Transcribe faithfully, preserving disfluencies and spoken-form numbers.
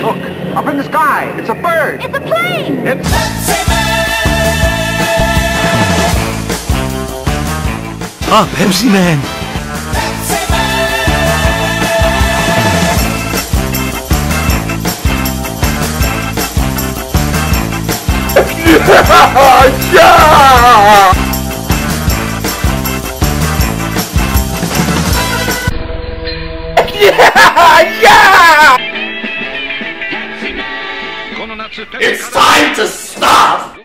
Look, up in the sky. It's a bird. It's a plane! It's Pepsi Man! Ah, Pepsi Man! Pepsi Man! yeah! Yeah! Yeah! It's time to stop!